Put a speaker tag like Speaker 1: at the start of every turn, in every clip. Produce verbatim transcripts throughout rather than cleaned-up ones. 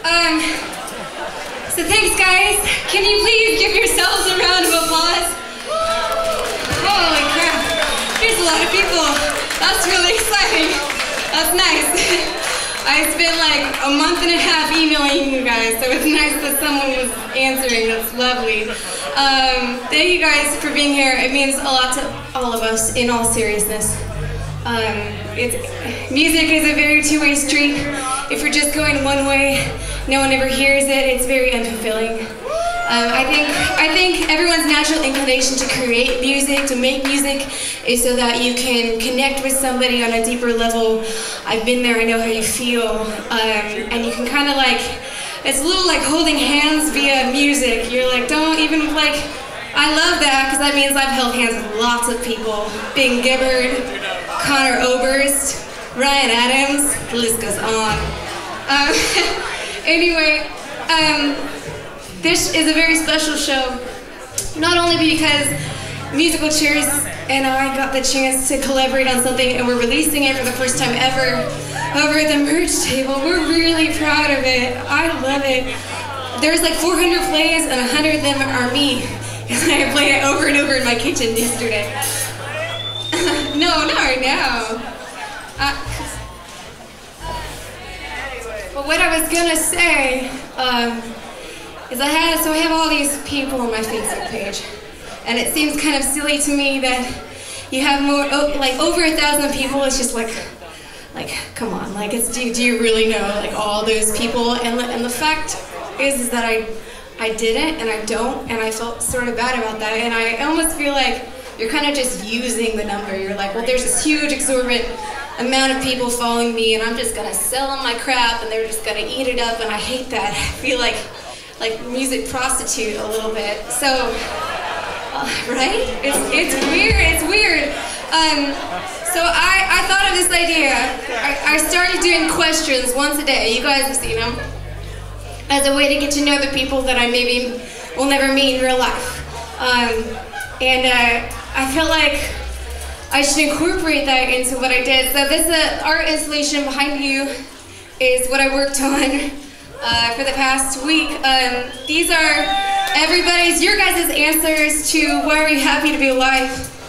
Speaker 1: Um, so thanks, guys. Can you please give yourselves a round of applause? Holy crap. Here's a lot of people. That's really exciting. That's nice. I spent like a month and a half emailing you guys, so it's nice that someone was answering. That's lovely. Um, thank you guys for being here. It means a lot to all of us, in all seriousness. Um, it's, music is a very two-way street. If you're just going one way, no one ever hears it. It's very unfulfilling. Um, I think I think everyone's natural inclination to create music, to make music, is so that you can connect with somebody on a deeper level. I've been there, I know how you feel. Um, and you can kind of like, it's a little like holding hands via music. You're like, don't even like, I love that because that means I've held hands with lots of people. Bing Gibbard, Connor Oberst, Ryan Adams, the list goes on. Um, anyway, um, this is a very special show, not only because Musical Chairs and I got the chance to collaborate on something and we're releasing it for the first time ever over at the merch table. We're really proud of it. I love it. There's like four hundred plays and one hundred of them are me. And I played it over and over in my kitchen yesterday. No, not right now. Uh, but what I was gonna say, um, is I had, so I have all these people on my Facebook page, and it seems kind of silly to me that you have more, oh, like over a thousand people. It's just like, like, come on, like, it's, do, do you really know, like, all those people? And, and the fact is, is that I, I didn't, and I don't, and I felt sort of bad about that, and I almost feel like you're kind of just using the number. You're like, well, there's this huge, exorbitant amount of people following me, and I'm just gonna sell them my crap, and they're just gonna eat it up, and I hate that. I feel like, like music prostitute a little bit. So, uh, right? It's, it's weird, it's weird. Um, so I, I thought of this idea. I, I started doing questions once a day. You guys have seen them. As a way to get to know the people that I maybe will never meet in real life. Um, and uh, I felt like I should incorporate that into what I did. So this uh, art installation behind you is what I worked on uh, for the past week. Um, these are everybody's, your guys' answers to why are you happy to be alive.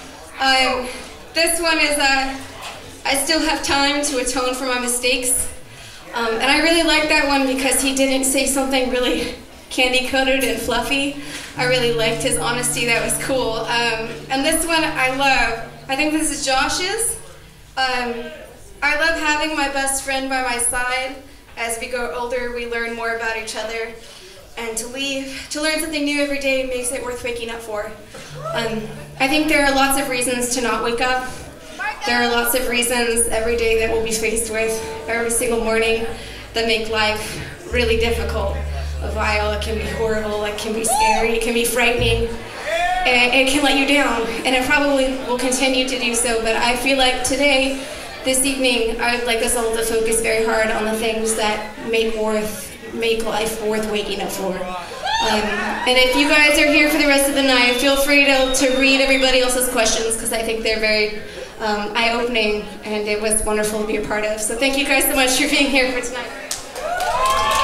Speaker 1: Um, this one is uh, I still have time to atone for my mistakes. Um, and I really like that one because he didn't say something really candy-coated and fluffy. I really liked his honesty, that was cool. Um, and this one I love. I think this is Josh's. Um, I love having my best friend by my side. As we grow older, we learn more about each other. And to leave, to learn something new every day makes it worth waking up for. Um, I think there are lots of reasons to not wake up. There are lots of reasons every day that we'll be faced with, every single morning, that make life really difficult. Vile, it can be horrible, it can be scary, it can be frightening, and it can let you down, and it probably will continue to do so. But I feel like today, this evening, I would like us all to focus very hard on the things that make worth, make life worth waking up for. Um, and if you guys are here for the rest of the night, feel free to, to read everybody else's questions, because I think they're very um, eye-opening, and it was wonderful to be a part of. So thank you guys so much for being here for tonight.